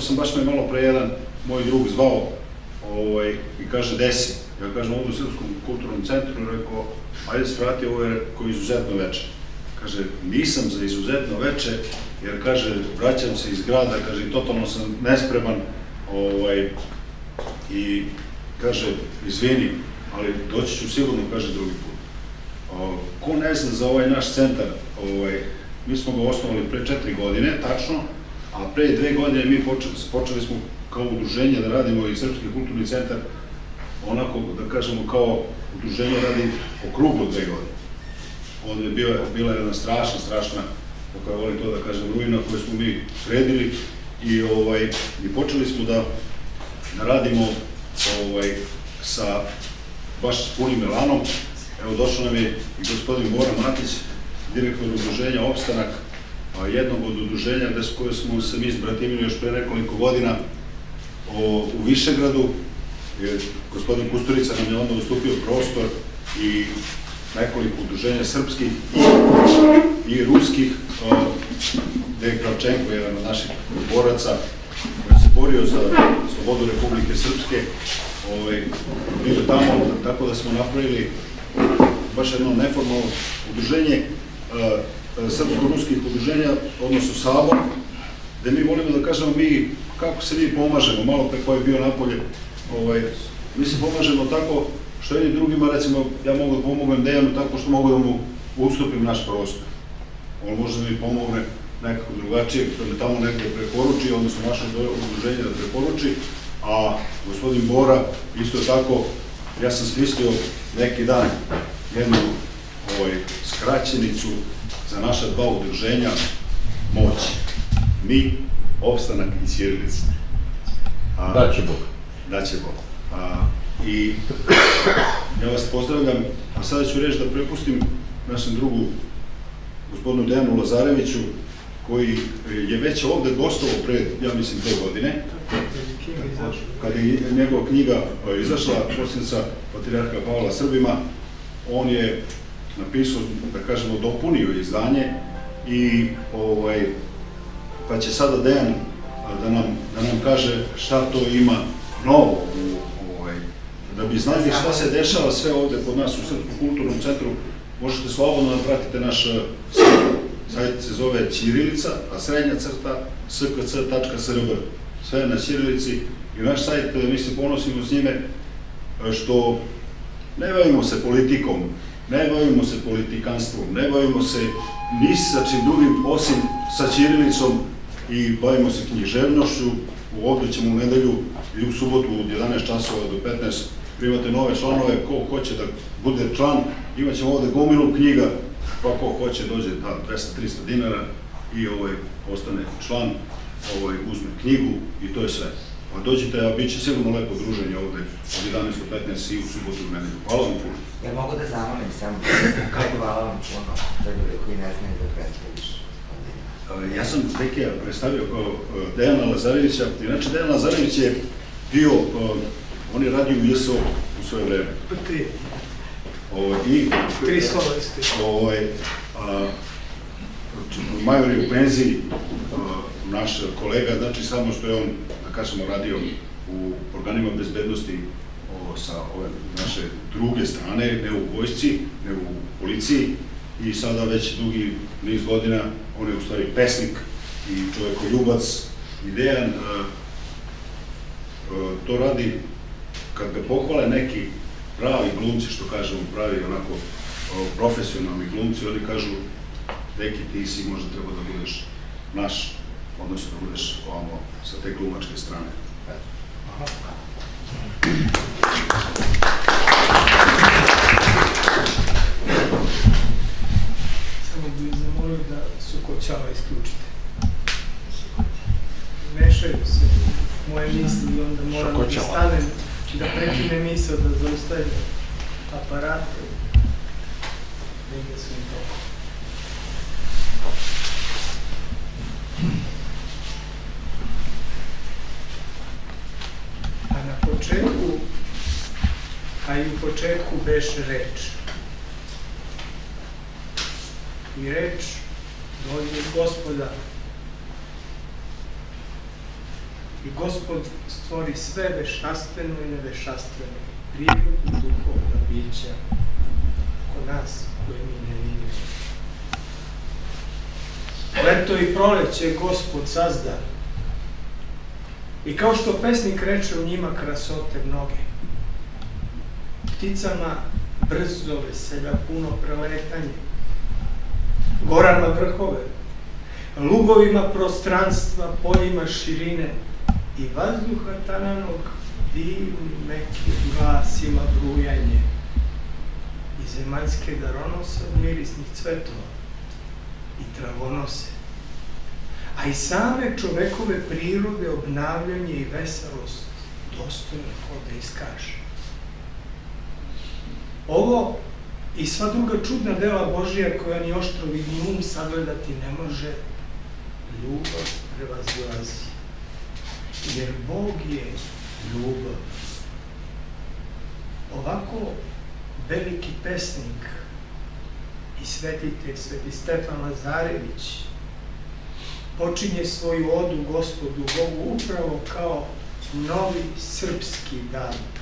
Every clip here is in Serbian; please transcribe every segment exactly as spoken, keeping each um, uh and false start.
sam baš me malo pre jedan moj drug zvao i kaže, desi. Ja kažem, ovdje u Srpskom kulturnom centru, rekao, ajde se vrati, ovo je kao izuzetno veče. Kaže, nisam za izuzetno veče, jer kaže, vraćam se iz grada, kaže, totalno sam nespreman i kaže, izvini, ali doći ću sigurno, kaže, drugi put. Ko ne zna za ovaj naš centar, mi smo ga osnovali pre četiri godine, tačno, a pre dve godine mi počeli smo kao udruženje da radimo i Srpski kulturni centar, onako, da kažemo, kao udruženje radi okruglo dve godine. Ovdje je bila jedna strašna, strašna, kako ja volim to da kažem, ruina koju smo mi sredili i počeli smo da radimo sa baš punim elanom. Evo, došao nam je i gospodin Bora Matić, direktor udruženja Opstanak, jednog od udruženja koje smo se mi zbratimili još pre nekoliko godina u Višegradu. Gospodin Kusturica nam je onda ustupio prostor i nekoliko udruženja srpskih i ruskih, gde je Kravčenko, jedan od naših boraca koji se borio za slobodu Republike Srpske, bio tamo, tako da smo napravili baš jedno neformalno udruženje srpsko-ruskih udruženja, odnosno Sabor, gde mi volimo da kažemo mi kako se mi pomažemo, malo pre koji je bio napolje, mi se pomažemo tako što jedni drugima, recimo, ja mogu da pomognem Dejanu tako što mogu da mu ustupim naš prostor. On može da mi pomogne nekako drugačije, da me tamo nekde preporuči, odnosno naše udruženje da preporuči, a gospodin Bora isto tako, ja sam smislio neki dan jednu skraćenicu za naša dva udruženja moći. Mi, Opstanak i Ćirilica. Daće Bog. Daće Bog. I ja vas pozdravljam, a sada ću reći da prepustim našem drugu, gospodinu Dejanu Lazareviću, koji je već ovde gostovao pred, ja mislim, dve godine, kada je njegova knjiga izašla, Posljednica patrijarha Pavla Srbima, on je napisao, da kažemo, dopunio izdanje i pa će sada Dejan da nam kaže šta to ima novo, da bi znali šta se dešava sve ovde kod nas u Srpskom kulturnom centru. Možete slobodno da pratite naš sajt, sajt se zove Ćirilica, a srednja crta s k c tačka s r b, sve je na ćirilici i naš sajt, mi se ponosimo s njime što ne bavimo se politikom, ne bavimo se politikanstvom, ne bavimo se ni sa čim drugim osim sa ćirilicom i bavimo se književnošću. Ovdje ćemo u nedelju i u subotu od jedanaest časova do petnaest primate nove članove, ko hoće da bude član, imat ćemo ovde gomilu knjiga, pa ko hoće dođe dvesta do trista dinara i ostane član, uzme knjigu i to je sve. Dođite, a bit će sigurno lepo druženje ovde od jedanaest do petnaest i u subotu u nedelju. Hvala vam puno. Ja mogu da zamolim samo, hvala vam puno, za ljudi koji ne znaju da predstaviš. Ja sam Dekija predstavio kao Dejana Lazarevića, inače Dejan Lazarević je bio, on je radio u J S O u svoje vreme. Tri. I Tri slova isti. Major je u penziji, naš kolega, znači samo što je on, da kažemo, radio u organima bezbednosti sa ove naše druge strane, ne u vojsci, ne u policiji, i sada već dugi niz godina on je u stvari pesnik i čovekoljubac i Dejan to radi kad ga pohvale neki pravi glumci, što kažemo, pravi onako profesionalni glumci, oni kažu Deki, ti si možda treba da budeš naš, odnosno da budeš ovamo sa te glumačke strane. Samo bih zamolio da Sukoćava isključite. Mešaju se moje misli i onda moram da stanem, da prekinem misao, da zaustavim aparate. Negdje su im toko. A na početku, a i u početku beše reč. I reč dođe od Gospoda. I Gospod stvori sve veštaštveno i neveštaštveno, prirodu duhovna bića kod nas koje mi ne vidimo. Leto i proleće Gospod sazda. I kao što pesnik reče, u njima krasote mnoge. Pticama brzo veselja, puno preletanje. Gorama vrhove, lugovima prostranstva, poljima širine i vazduha tananog divnim mekim glasima brujanje i zemaljske daronose od mirisnih cvetova i travonose, a i same čovekove prirode obnavljanje i veselost dostojno ko da iskaže. Ovo i sva druga čudna dela Božija koja ni oštrovidni um sagledati ne može, ljubav prevazilazi. Jer Bog je ljubav. Ovako veliki pesnik i svetitelj Sveti Stefan Lazarević počinje svoju odu Gospodu Bogu upravo kao novi srpski David.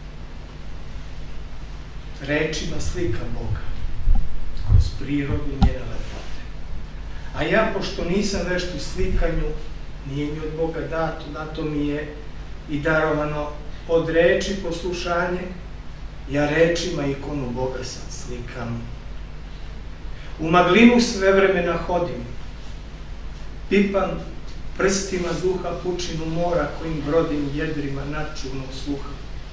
Rečima slika Boga kroz prirodu njene lepote. A ja, pošto nisam vešt u slikanju, nije mi od Boga dato, dato mi je i darovano od reči poslušanje, ja rečima ikonu Boga sad slikam. U maglinu sve vremena hodim, pipan prstima duha pučinu mora kojim brodim jedrima načuvnog sluha.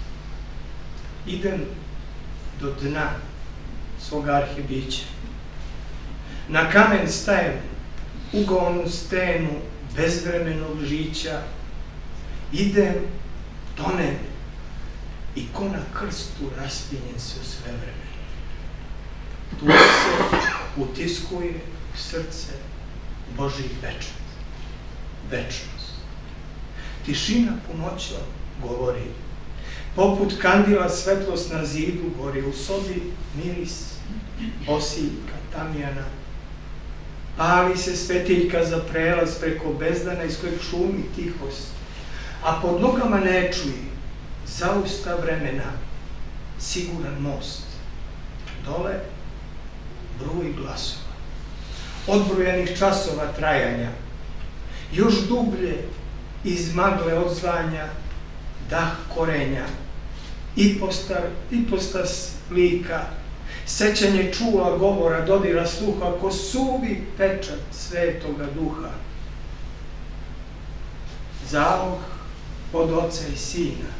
Idem do dna svoga arhebića. Na kamen stajem, ugaonu stenu bezvremenog žića, idem, tonem i ko na krstu raspinjem se u sve vremenu. Tu se utiskuje u srce Božji pečat, večnost. Tišina punoćom govori, poput kandila svetlost na zidu gori, u sobi miris bosiljka tamjana. Pali se svetiljka za prelaz preko bezdana iz kojeg šumi tihost, a pod nogama ne čuji zausta vremena, siguran most. Dole bruj glasova, odbrojanih časova trajanja, još dublje iz magle odzvanja dah korenja, ipostas lika, sećanje čula govora, dodira sluha, ko suvi pečat svetoga duha. Zalog od oca i sina.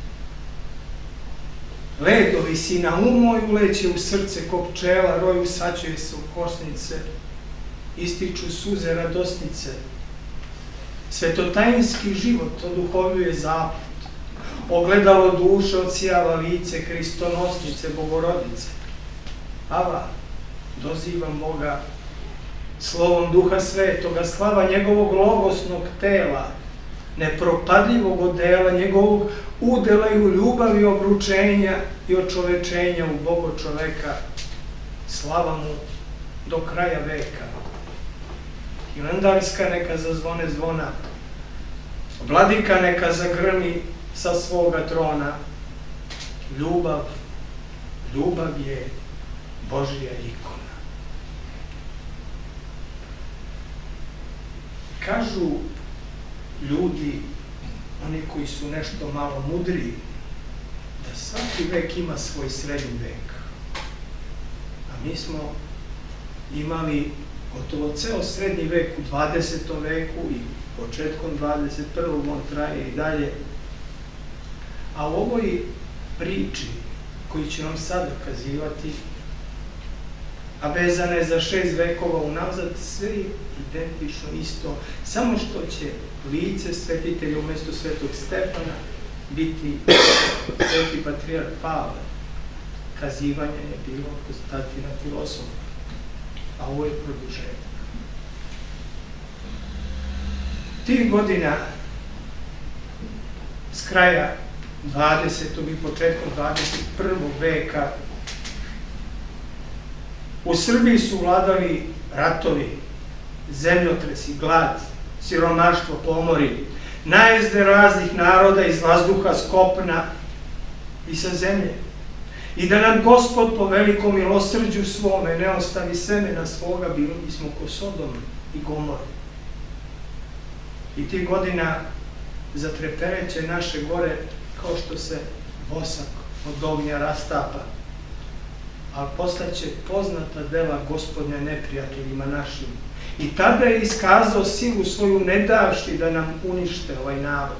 Ledovi sina umoj uleće u srce ko pčela, roju saćuje se u kosnice, ističu suze radosnice. Svetotajinski život oduhovljuje zaput, ogledalo duše odsijava lice Hristonosnice, Bogorodice. Ava, dozivam Boga slovom Duha Svetoga, slava njegovog logosnog tela, nepropadljivog odela, njegovog udela i u ljubavi obručenja i očovečenja u Bogo čoveka, slava mu do kraja veka. Hilandarska neka zazvone zvona, vladika neka zagrmi sa svoga trona. Ljubav, ljubav je Božja ikona. Kažu ljudi, oni koji su nešto malo mudriji, da svaki vek ima svoj srednji vek. A mi smo imali gotovo ceo srednji vek u dvadesetom veku i početkom dvadeset prvog on traje i dalje. A u ovoj priči koju ću vam sad kazivati, a vezana je za šest vekova unazad, sve je identično isto, samo što će lice svetitelja umjesto Svetog Stefana biti Sveti patrijarh Pavle. Kazivanje je bilo Konstantina filosofa, a ovo je produžetak. Tih godina s kraja dvadesetog i početkom dvadeset prvog veka u Srbiji su vladali ratovi, zemljotresi, glad, siromaštvo, pomori, najezde raznih naroda iz vazduha, s kopna i sa zemlje. I da nam Gospod po velikom milosrđu svome ne ostavi semena svoga, bilo bismo ko Sodom i Gomor. I ti godina zatrepereće naše gore kao što se vosak od ognja rastapa, ali postaće poznata dela Gospodnja neprijateljima našim. I tada je iskazao silu svoju ne davši da nam unište ovaj narod.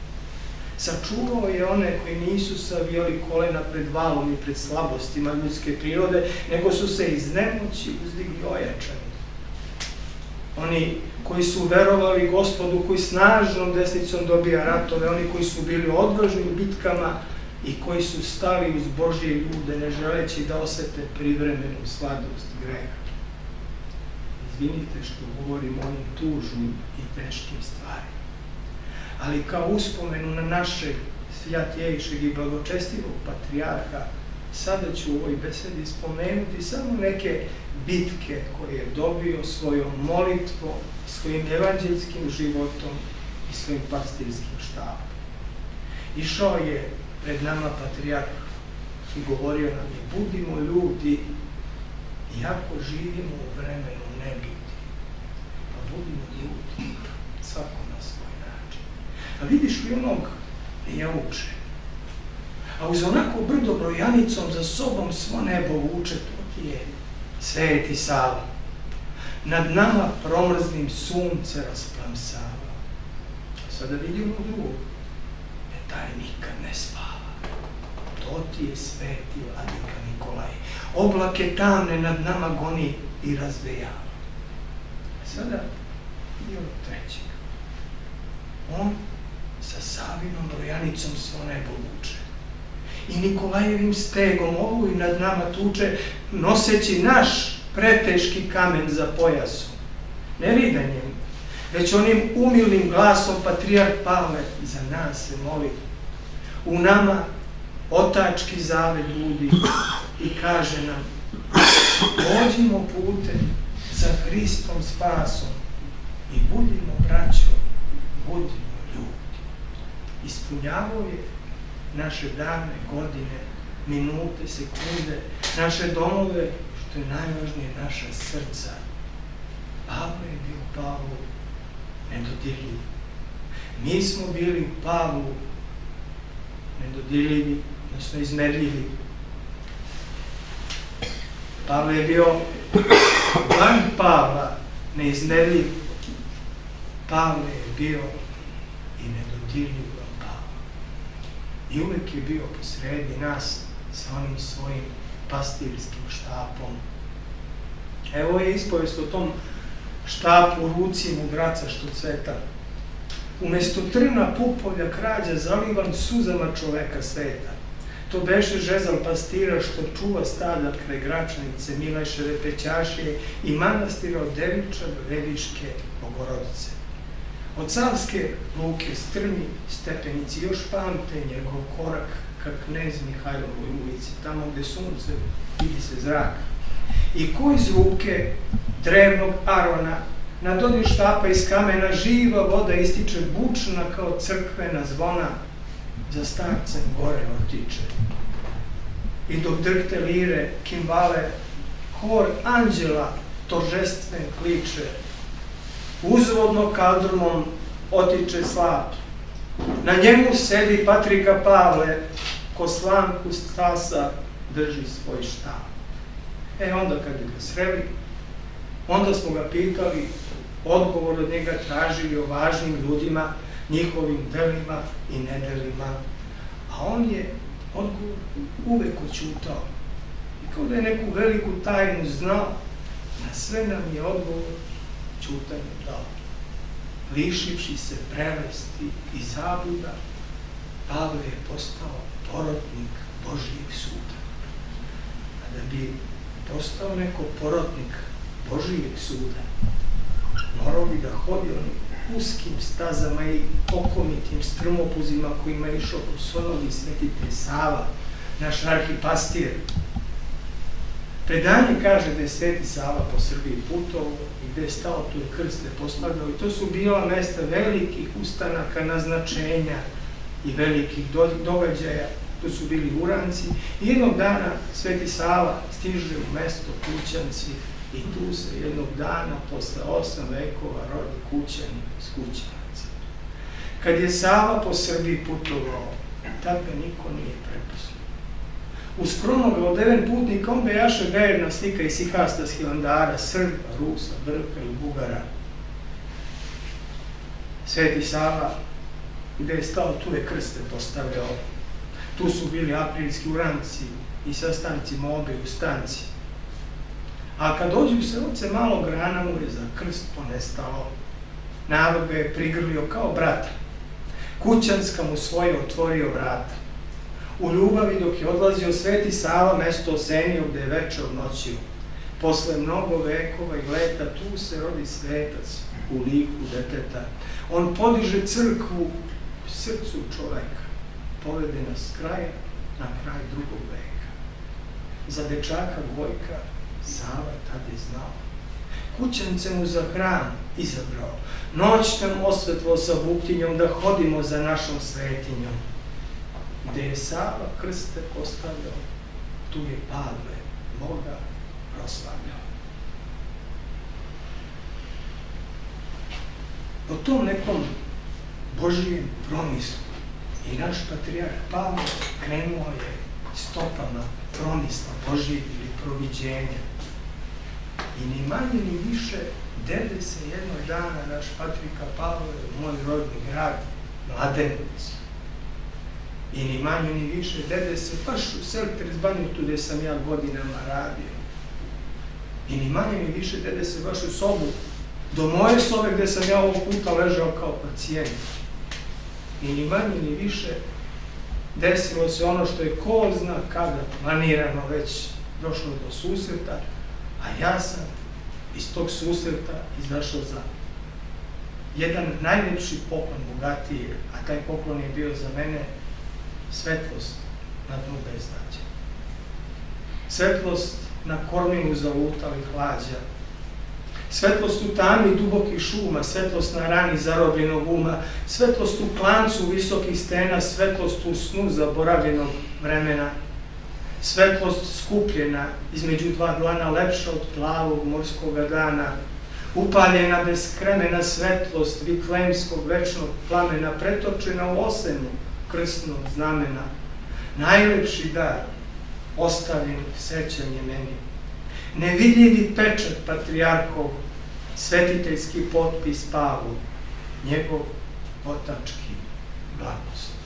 Sačuvao je one koji nisu savijali kolena pred valom i pred slabostima ljudske prirode, nego su se iz nemoći uzdigli ojačani. Oni koji su verovali Gospodu, koji snažnom desnicom dobija ratove, oni koji su bili odvažni u bitkama i koji su stali uz Božje ljude, ne želeći da osete privremenu sladost greha. Izvinite što govorim o ovim tužnim i teškim stvarima. Ali kao uspomenu na našeg svjatjejšeg i blagočestivog patrijarha, sada ću u ovoj besedi spomenuti samo neke bitke koje je dobio svojom molitvom, svojim evanđelskim životom i svojim pastirskim štabom. Išao je pred nama patrijarh i govorio nam je: budimo ljudi, iako živimo u vremenu neljudi, pa budimo ljudi, svako na svoj način. A vidiš li onog jauče, a uz onako brdo brojanicom za sobom svo nebo vuče, to ti je Sveti Sava. Nad nama promrznim sunce rasplamsava. A sada vidimo drugo, e taj nikad ne spava. To ti je Sveti Vladika Nikolaj. Oblake tamne nad nama goni i razvejava. A sada vidimo trećeg. On sa Savinom brojanicom svo nebo vuče i Nikolajevim stegom ovu i nad nama tuče, noseći naš preteški kamen za pojasom. Ne ridanjem, već onim umilnim glasom patrijarh Pavle za nas se moli. U nama otački zavet budi i kaže nam: pođimo putem za Hristom spasom i budimo braćo, budimo ljudi. Ispunjavao je naše dane, godine, minute, sekunde, naše domove, što je najvažnije, naša srca. Pavle je bio Pavlu nedodirljiv. Mi smo bili u Pavlu nedodirljivi, odnosno izmerljivi. Pavle je bio van Pavla neizmerljiv. Pavle je bio i nedodirljiv. I uvek je bio posredi nas sa onim svojim pastirskim štapom. Evo je ispovest o tom štapu u ruci mudraca što cveta. Umesto trna pupolja krađa zalivan suzama čoveka sveta. To beše žezal pastira što čuva stada kraj Gračanice, Mileševe Pećašije i manastira od Deviča do Reviške Bogorodice. Od Savske luke strmi stepenici još pamte njegov korak ka Knez Mihajlovoj ulici, tamo gde sunce vidi se zrak. I ko iz ruke drevnog Arona na dodir štapa iz kamena živa voda ističe bučna kao crkvena zvona, za starcem gore otiče. I dok drhte lire, kimbale, hor anđela toržestven kliče, uzvodno kaldrmom otiče slap. Na njemu sedi Patrika Pavle, ko slamku stasa drži svoj štab. E onda kad je ga sreli, onda smo ga pitali, odgovor od njega tražili o važnim ljudima, njihovim delima i nedelima, a on je odgovor uvek oćutao. I kao da je neku veliku tajnu znao, na sve nam je odgovor ćutanjem dao. Lišivši se prelesti i zabluda, Pavle je postao porotnik Božijeg suda. A da bi postao neko porotnik Božijeg suda, morao bi da hodi onim uskim stazama i okomitim strmopuzima kojima je išao po Sonovi Svetitelj Sava, naš arhipastir. Predanje kaže da je Sveti Sava po Srbiji putovao i gde je stao, tu je krste postavljao i to su bila mesta velikih ustanaka, naznačenja i velikih događaja. Tu su bili uranci i jednog dana Sveti Sava stiže u mesto Kućanci i tu se jednog dana posle osam vekova rodi Kućanin iz Kućanaca. Kad je Sava po Srbiji putovao, tad ga niko nije prepoznao. Uz kronoga odeven putnik, on bejaše verna slika iz Ihasta s Hilandara, Srba, Rusa, Grka i Bugara. Sveti Sava, gde je stao, tu je krste postavljao. Tu su bili aprilski uranci i sastanci mobe u stanci. A kad dođu se oce malog rana mu je za krst ponestalo. Narod ga je prigrlio kao brata. Kućanska mu svoje otvorio vrata. U ljubavi dok je odlazio Sveti Sava mesto osenio gde je veče odnoćio. Posle mnogo vekova i leta tu se rodi svetac u liku deteta. On podiže crkvu u srcu čoveka. Povede nas s kraja na kraj drugog veka. Za dečaka Gojka Sava tad je znao. Kućance mu za hram izabrao. Noć nam osvetlo sa buktinjom da hodimo za našom svetinjom. Gde je Sava krste postavljao, tu je Pavle Boga proslavljao. Po tom nekom Božijem promislu i naš patrijarh Pavle krenuo je stopama promisla Božijeg ili proviđenja. I ni manje ni više dede se jednog dana naš patrika Pavle u moj rodni grad Mladenovac. I ni manje ni više dede se baš u Selektres Banjutu gde sam ja godinama radio. I ni manje ni više dede se baš u sobu do moje sobe gde sam ja ovog puta ležao kao pacijent. I ni manje ni više desilo se ono što je ko zna kada planirano već došlo do susreta, a ja sam iz tog susreta izašao za jedan najlepši poklon bogatije, a taj poklon je bio za mene svetlost na dnu beznađa. Svetlost na korminu zalutalih hlađa, svetlost u tami dubokih šuma, svetlost na rani zarobljenog uma, svetlost u klancu visokih stena, svetlost u snu zaboravljenog vremena, svetlost skupljena između dva dlana, lepša od plavog morskoga dana, upaljena bez kremena svetlost vitlemskog večnog plamena, pretočena u osenu krstnog znamena, najlepši dar ostavljen sećanje meni, nevidljivi pečat patrijarhov, svetiteljski potpis Pavlu, njegov otački blagoslov.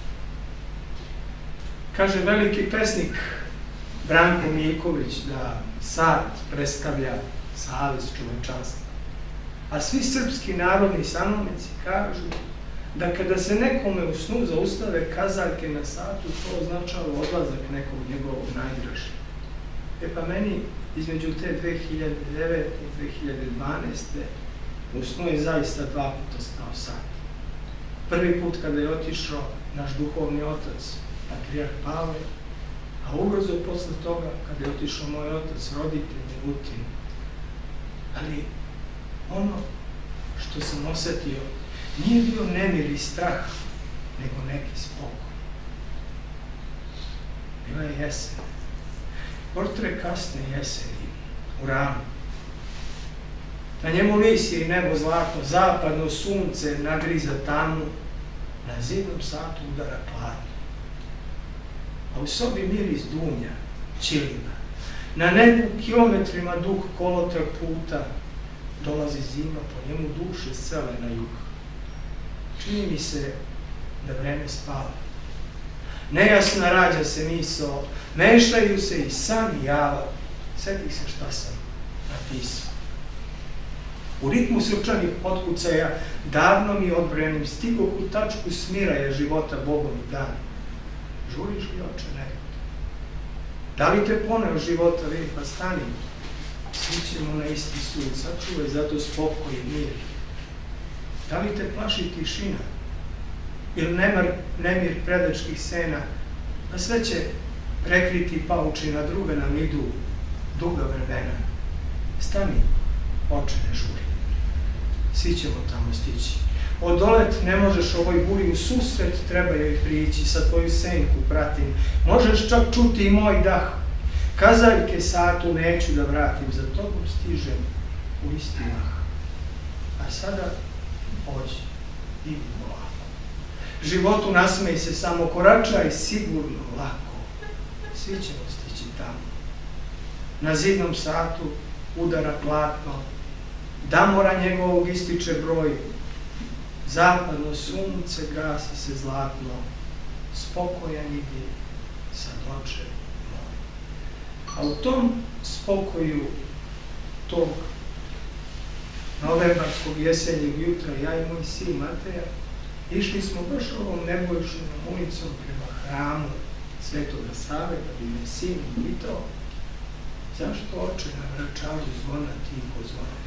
Kaže veliki pesnik Branko Miljković da sad predstavlja savez čovečanstva. A svi srpski narodni sanovnici kažu da kada se nekome u snu zaustave kazaljke na satu, to označava odlazak nekog njegovog najdražeg. E pa meni između te dve hiljade devete i dve hiljade dvanaeste u snu je zaista dva puta stao sat. Prvi put kada je otišao naš duhovni otac, patrijarh Pavle, a ubrzo posle toga kada je otišao moj otac, roditelj Milutin. Ali ono što sam osetio nije bio nemir i strah, nego neki spokoj. Bila je jesen. Portre kasne jeseni u ranu. Na njemu lisje i nebo zlatno, zapadno sunce nagriza tamu, na zidnom satu udara hladno. A u sobi miris dunja, ćilina. Na nebu kilometrima dug kolotrak puta, dolazi zima, po njemu duše sele na jug. Čini mi se da vreme spava. Nejasna rađa se misao, mešaju se i san i java. Sjetih se šta sam napisao. U ritmu srčanih otkucaja, davno mi odbrojenim, stigoh u tačku smiraja života Bogom i dan. Žuriš li, oče, nekako? Da li te poneo života, vi, pa stani. Svi ćemo na isti sud, sačuvaj zato spokoj i mir. Da li te plaši tišina? Ili nemir predačkih sena? Pa sve će prekriti pauči na druga nam idu. duga vremena. Stani, oče, ne žuri. Svi ćemo tamo stići. Odolet ne možeš ovoj buri u susret, treba joj prići, sa tvoju senku pratim. Možeš čak čuti i moj dah. Kazaljke satu neću da vratim, za tobom stižem u isti mah. A sada pođi, idi polako. Životu nasmej se, samo koračaj sigurno, lako. Svi ćemo stići tamo. Na zidnom satu udara platno, damora njegovog ističe broj, zapadno sunce gasi se zlatno, spokojan idi sad oče moj. A u tom spokoju tog novembarskog jesenjeg jutra ja i moj sin Mateja išli smo baš ovom nebojšnom ulicom prema hramu Svetoga Save, da bi me sin pitao zašto oče na vračaru zvona tiho zvone.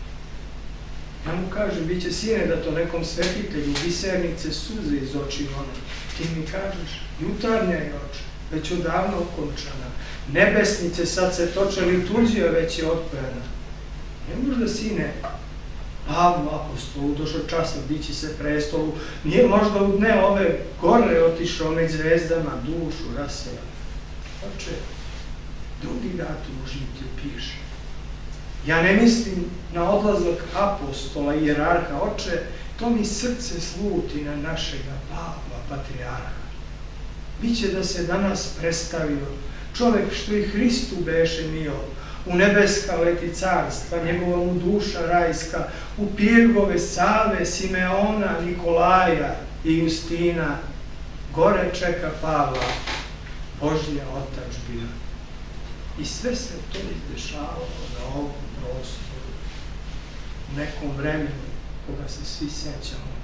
Ja mu kažem, bit će sine da to nekom svetitelju bisernice suze iz oči one. Ti mi kažeš, jutarnja je oče, već odavno okončana. Nebesnice sad se toče, liturgija već je otpojena. Ne možda, sine, Pavlu apostolu došao časa dići se prestolu, nije možda u dne ove gore otišao među zvezdama, dušu rasela. Oče, drugi datum u žitiju piše. Ja ne mislim na odlazak apostola i jerarha, oče, to mi srce sluti na našega Pavla, patrijarha. Biće da se danas predstavio čovek što i Hristu beše mio, u nebeska leti carstva, njegova mu duša rajska, u pirgove Save, Simeona, Nikolaja i Justina, gore čeka Pavla, Božja otadžbina. I sve se to izdešavalo na ovom prostoru, u nekom vremenu koga se svi sećamo.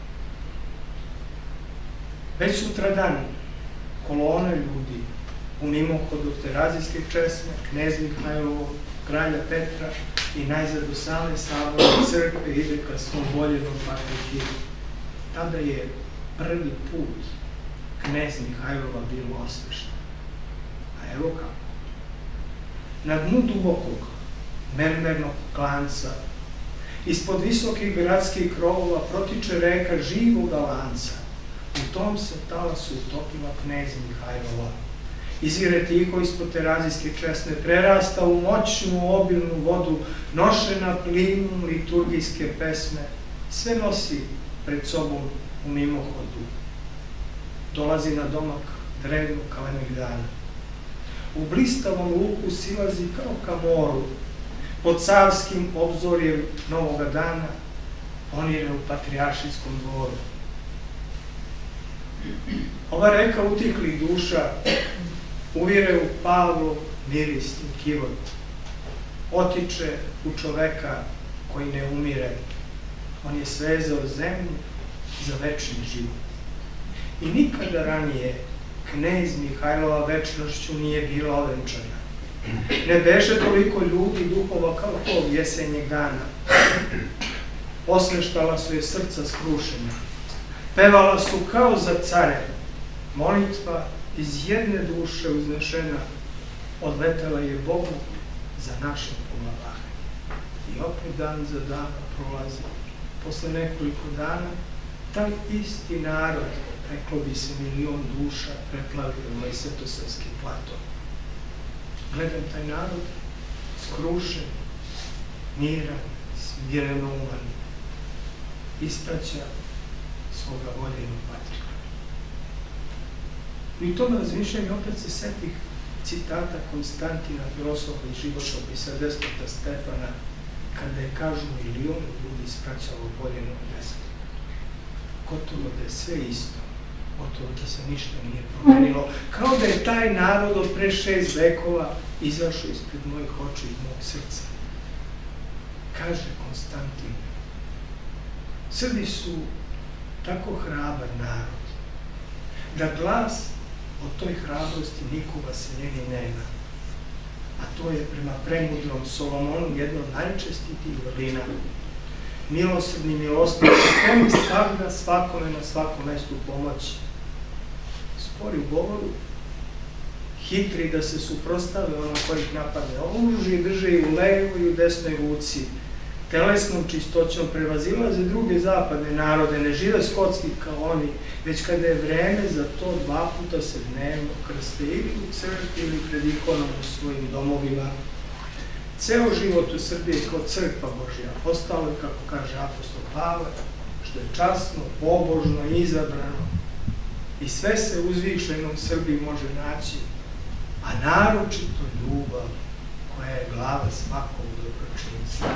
Već sutradan kolone ljudi u mimohodu Terazijske česme, knez Mihajlovog, kralja Petra i najzad do same Saborne crkve ide ka svom voljenom patrijarhu. Tada je prvi put knez Mihajlova bilo osvešten. A evo kako. Na dnu dubokog mermernog klanca, ispod visokih gradskih krovova protiče reka živoga lanca. U tom se talasu utopila knez Mihajlova. Izvire tiho ispod Terazijske česme, prerasta u moćnu obilnu vodu, nošena plinom liturgijske pesme, sve nosi pred sobom u mimohodu. Dolazi na domak drevnog Kalemegdana. U blistavom luku silazi kao ka moru, pod carskim obzorjem novoga dana, ponire u patrijaršijskom dvoru. Ova reka utihlih duša uvire u Pavlov mirisni kivot, otiče u čoveka koji ne umire. On je svezao zemlju za večni život. I nikada ranije knez Mihajlova večnošću nije bila ovenčana. Ne beše toliko ljudi duhova kao tog jesenjeg dana. Osveštala su je srca skrušena. Pevala su kao za care. Molitva iz jedne duše uznešena odletela je Bogu za naše pomaganje. I opet dan za dana prolazi. Posle nekoliko dana taj isti narod, reklo bi se milion duša, preplavio ovaj svetosavski plato. Gledam taj narod skrušen, miran, smireno uman, ispraća svoga voljenog patrika. I u tom razmišljanju opet se setih citata Konstantina, filosofa i životopisa despota Stefana, kada je, kažu, milion ljudi ispraćalo voljenog despotu. Gotovo da je sve isto, gotovo da se ništa nije promenilo, kao da je taj narod od pre šest vekova izašao ispred mojih očiju i mojeg srca. Kaže Konstantin, Srbi su tako hrabar narod, da glas o toj hrabrosti niko vaseljeni nema. A to je prema premudrom Solomonu jedno od najčestitijih vrlina. Milosrdni milostiv, spremni svakda svakome na svakom mestu pomoći. Spori u govoru, hitri da se suprostave ono koji ih napade. Oružje drže i u levoj i u desnoj ruci. Telesnom čistoćom prevazilaze druge zapadne narode, ne žive skotski kao oni, već kada je vreme za to dva puta se dnevno krste ili u crkvi ili pred ikonom u svojim domovima. Ceo život u Srbiji je kao crkva Božja, ostalo je, kako kaže apostol Pavle, što je časno, pobožno i izabrano. I sve se uzvišeno u Srbiji može naći, a naročito ljubav koja je glava svakog dobročinstva.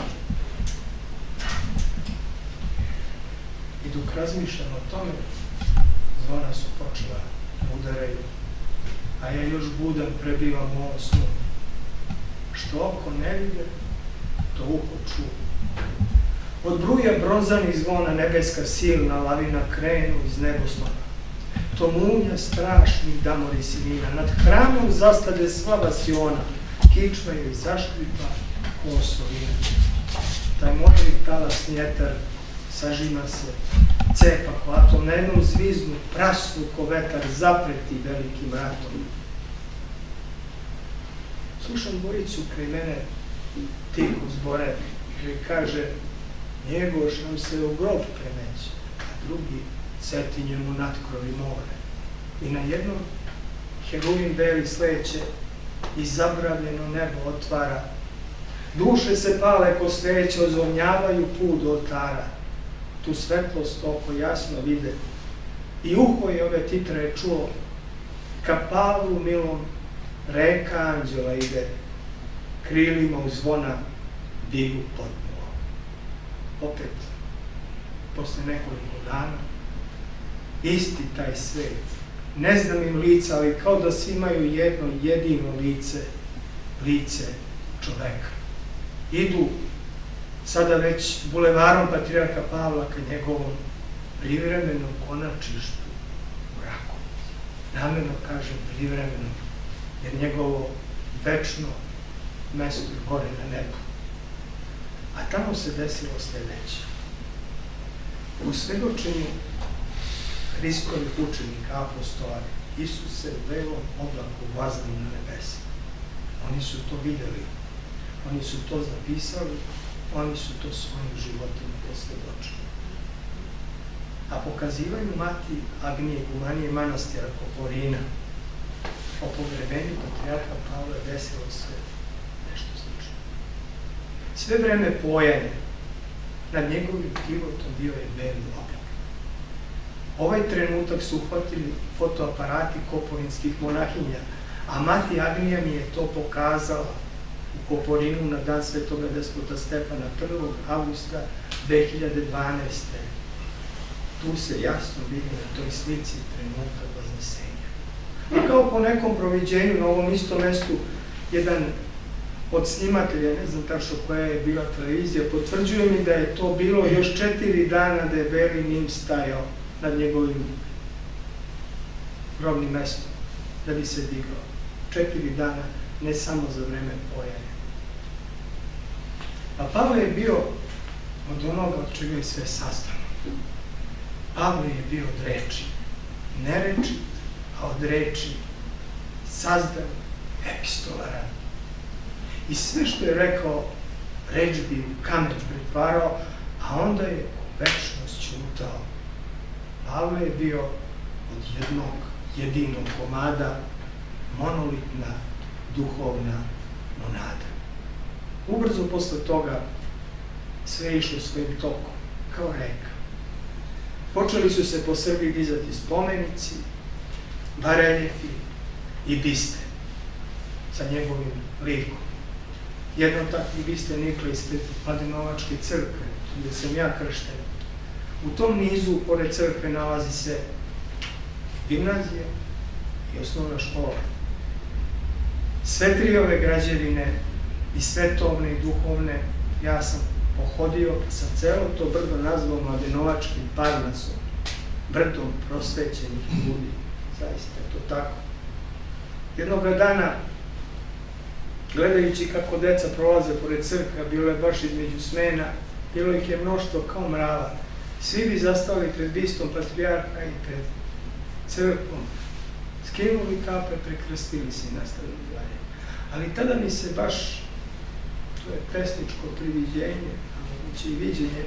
I dok razmišljam o tome, zvona su počela udaraju, a ja još budan prebivam u ovom snu. Što oko ne vide, to uho čuje. Od bruja bronzanih zvona nebeska silna lavina krenu iz neboslava. To munja strašnih damori sinina, nad hramom zastade sva vasiona, kičma joj zaškripa ko osovina. Taj modri talasni etar sažima se, cepa ko atom, na jednom zviznu, prasnu ko vetar, zapreti velikim ratom. Slušam Boricu kraj mene, tiho zbore, koji kaže, njegoš nam se u grob premeće, a drugi Cetinje mu natkrovi more. I na jednom heruvim beli sleće i zabravljeno nebo otvara. Duše se pale ko sveće, ozornjavaju put do oltara. Tu svetlost oko jasno vide i uho je ove titre čuo, ka Pavlu milom reka anđela ide, krilima u zvona divu potpuno. Opet, posle nekoliko dana, isti taj svet, ne znam im lica, ali kao da svi imaju jedno jedino lice, lice čoveka. Idu sada već bulevarom Patrijarha Pavla ka njegovom privremenom konačištu u Rakovici. Namerno kažem privremeno, jer njegovo večno mesto je gore na nebu. A tamo se desilo sledeće. U svedočenju Hristovih učenika, apostola, Isus se u belom oblaku vaznuo na nebesa. Oni su to videli, oni su to zapisali, oni su to svojim životima posvjedočili. A pokazivanju mati Agnije Gumanije manastira Koporina o pogrebenju Patrijarha Pavla desilo se nešto slično. Sve vreme pojanja nad njegovim životom bio je beli oblak. Ovaj trenutak su uhvatili fotoaparati koporinskih monahinja, a mati Agnija mi je to pokazala u Koporinu na dan Svetoga despota Stefana prvog avgusta dve hiljade dvanaeste. Tu se jasno vidi na toj slici trenutak vaznesenja. A kao po nekom proviđenju na ovom istom mestu, jedan od snimatelja, ne znam tačno koja je bila televizija, potvrđuje mi da je to bilo još četiri dana da je beli nim stajao nad njegovim grobnim mestom, da bi se digao. Četiri dana, ne samo za vreme pojanja. A Pavle je bio od onoga od čega je sve sastavno. Pavle je bio od reči, ne reči, a od reči sazdan, epistolaran. I sve što je rekao, reč bi u kamen pretvarao, a onda je u večnost ćutao. Pavle je bio od jednog jedinog komada, monolitna, duhovna monada. Ubrzo posle toga sve je išlo svojim tokom, kao reka. Počeli su se po Srbiji dizati spomenici, bareljefi i biste sa njegovim likom. Jedno takvi biste nikla ispred Mladenovačke crkve, gde sam ja kršten. U tom nizu, pored crkve, nalazi se gimnazija i osnovna škola. Sve tri ove građevine, i svetovne i duhovne, ja sam pohodio, pa sam celo to brdo nazvao Mladenovačkim Parnasom, brdom prosvećenih ljudi. Zaista je to tako. Jednoga dana, gledajući kako deca prolaze pored crkva, bilo je baš između smena, bilo ih je mnoštvo kao mrava. Svi bi zastali pred bistom Patrijarha i pred crkvom, skinuli kape, prekrstili se i nastavili dalje. Ali tada mi se baš, to je pesničko priviđenje, a moguće i viđenje,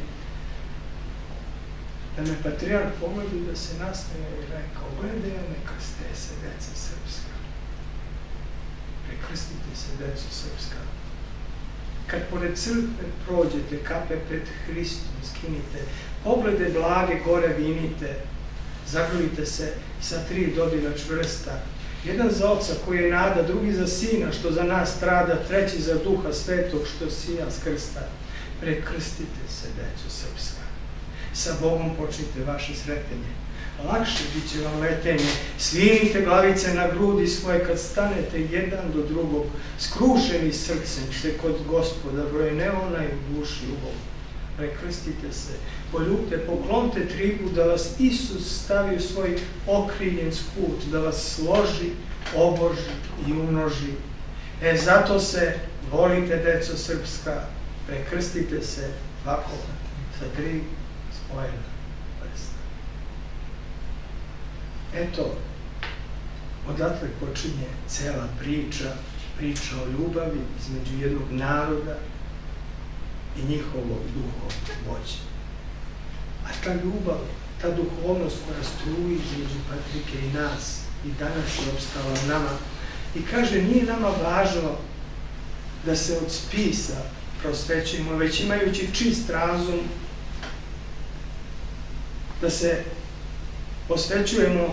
da me patrijarh pogledi, da se nasmeje i rekao, gledaj, neka ste se, deca srpska. Prekrstite se, deco srpska. Kad pored crkve prođete, kape pred Hristom skinite, poglede blage gore vinite, zagrlite se sa tri dodira čvrsta. Jedan za oca koji je nada, drugi za sina što za nas strada, treći za duha svetog što sija s krsta. Prekrstite se, deco srpska. Sa Bogom počnite vaše sretenje. Lakše bit će vam letenje. Svinite glavice na grudi svoje kad stanete jedan do drugog. Skrušeni srcem se kod Gospoda broj ne onaj u duši ubog. Prekrstite se, poljubte, poklonite trigu da vas Isus stavi u svoj okriljen skut, da vas složi, oboži i umnoži. E, zato se volite, deco srpska, prekrstite se ovako sa tri spojena prsta. Eto, odatle počinje cela priča, priča o ljubavi između jednog naroda i njihovog duhovnog vođa. A ta ljubav, ta duhovnost koja struji između Patrike i nas, i danas je opstala u nama. I kaže, nije nama važno da se od spisa prosvećujemo, već imajući čist razum, da se posvećujemo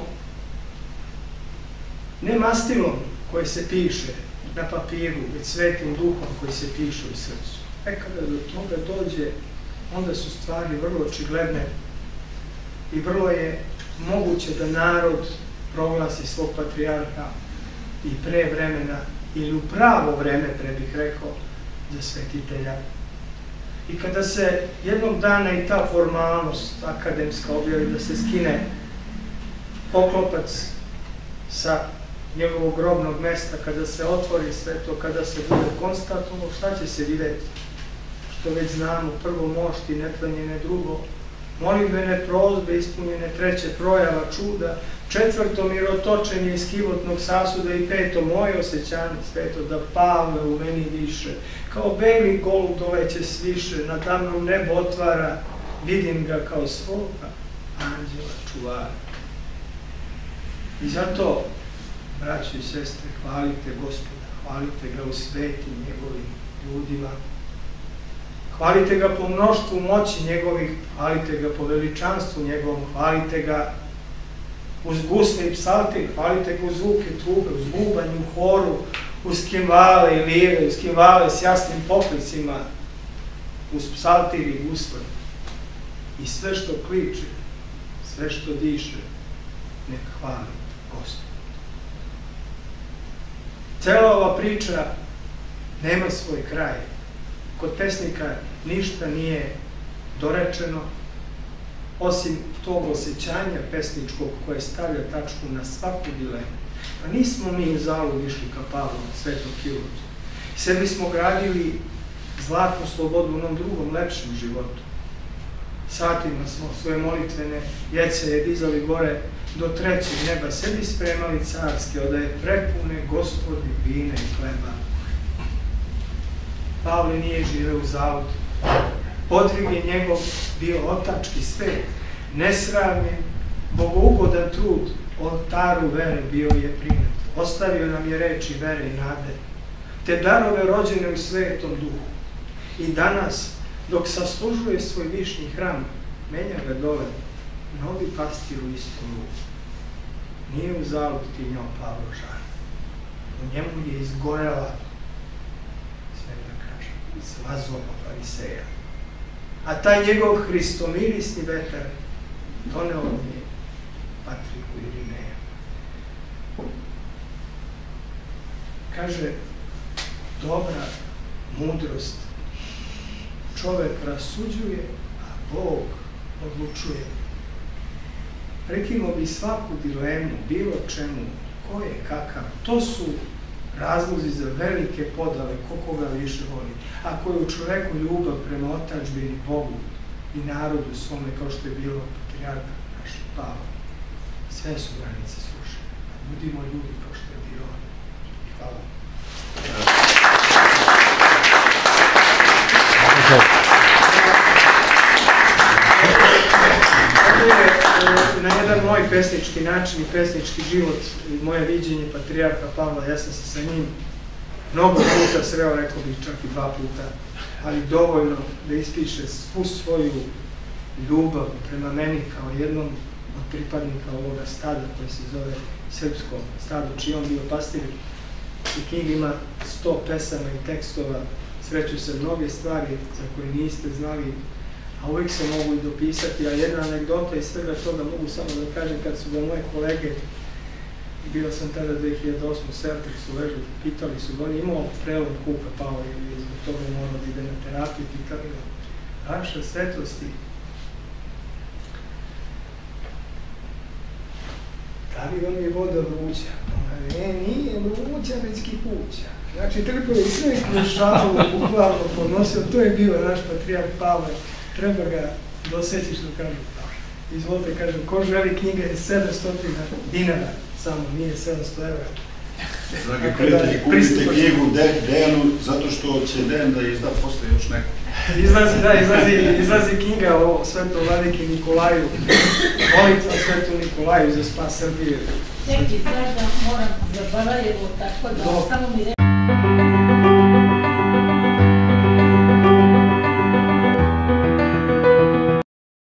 ne mastilom koje se piše na papiru, već svetim duhom koji se piše u srcu. E kada do toga dođe, onda su stvari vrlo očigledne i vrlo je moguće da narod proglasi svog patrijarha i pre vremena ili u pravo vreme, pre bih rekao, za svetitelja. I kada se jednog dana i ta formalnost akademska objavi da se skine poklopac sa njegovog grobnog mesta, kada se otvori sve to, kada se bude konstatovano, šta će se vidjeti? Što već znamo, prvo mošti, netlanjene drugo, molitbene prozbe, ispunjene treće projava čuda, četvrto mirotočenje iz kivotnog sasuda i peto moje osjećanje sveto da Pavle u meni više, kao beli golub doleće sviše, nadamnom nebo otvara, vidim ga kao svoga anđela čuvara. I zato, braćo i sestre, hvalite Gospoda, hvalite ga u svetim njegovim ljudima, hvalite ga po mnoštvu moći njegovih, hvalite ga po veličanstvu njegovom, hvalite ga uz gusne i psaltir, hvalite ga uz zvuke trube, uz bubanj u horu, uz kimvale i lire, uz kimvale s jasnim poklicima, uz psaltir i gusle. I sve što kliče, sve što diše, nek hvali Gospod. Cela ova priča nema svoj kraj. Kod pesnika ništa nije dorečeno, osim tog osjećanja pesničkog koje stavlja tačku na svaku dilemu. A nismo mi u zalud išli ka Pavlu, Svetom Kirutu. Sebi smo gradili zlatnu slobodu u onom drugom, lepšem životu. Satima smo svoje molitvene jeceje dizali gore do trećeg neba, sebi spremali carske, odaje prepune Gospodi vine i hleba. Pavle nije živeo u zavodu. Podvig je njegov bio otački svet, nesravnjen, bogougodan trud, oltaru vere bio je prinet. Ostavio nam je reči vere i nade, te darove rođene u svetom duhu. I danas, dok saslužuje svoj višnji hram, menja ga dole, novi pastir u istom ruku. Nije u zalud ti njom Pavlo žar. U njemu je izgorela, sva zloba fariseja. A taj njegov hristomirisni vetar doneo mi je Patriku Irineja. Kaže, dobra mudrost, čovek rasuđuje, a Bog odlučuje. Prekinuo bi svaku dilemu, bilo čemu, ko je kakav. To su razlozi za velike podale, ko koga više voli. Ako je u čoveku ljubav prema otadžbini, Bogu i narodu svome, kao što je bilo patrijarha naš Pavle, sve su granice srušene. budimo ljudi kao što je bio on. Hvala. Ovo je na jedan moj pesnički način i pesnički život i moje viđenje patrijarha Pavla. Ja sam se sa njim mnogo puta sreo, rekao bih čak i dva puta, ali dovoljno da ispiše svu svoju ljubav prema meni kao jednom od pripadnika ovoga stada koji se zove Srpsko stado, čiji on bio pastir. I knjiga ima sto pesama i tekstova, sreću se mnoge stvari za koje niste znali, a uvijek se mogu i dopisati. A jedna anegdota iz svega toga mogu samo da kažem, kad su ga moje kolege, bio sam tada dve hiljade osme u Serteksu ležali, pitali su ga, on je imao prelom kuka pao i zbog toga je morao da ide na terapiju, pitali ga, vaša svetlosti, da li vam je voda vruća? E, nije vruća, već kipuća. Znači, trpio je sve kroz šalu, bukvalno podnosio, to je bio naš patrijarh Pavle, treba ga doseći što kažu. Izvolite, kažem, ko želi, knjiga je sedamsto dinara, samo nije sedamsto evra. Dragi prijatelji, kupite knjigu Dejanu, zato što će Dejan da izda posle još neko. Izlazi, da, izlazi, izlazi knjiga o Svetom Vladiki Nikolaju, molitva Svetom Nikolaju za spas Srbije. Neki, znaš da moram za Barajevo, tako da samo mi reći.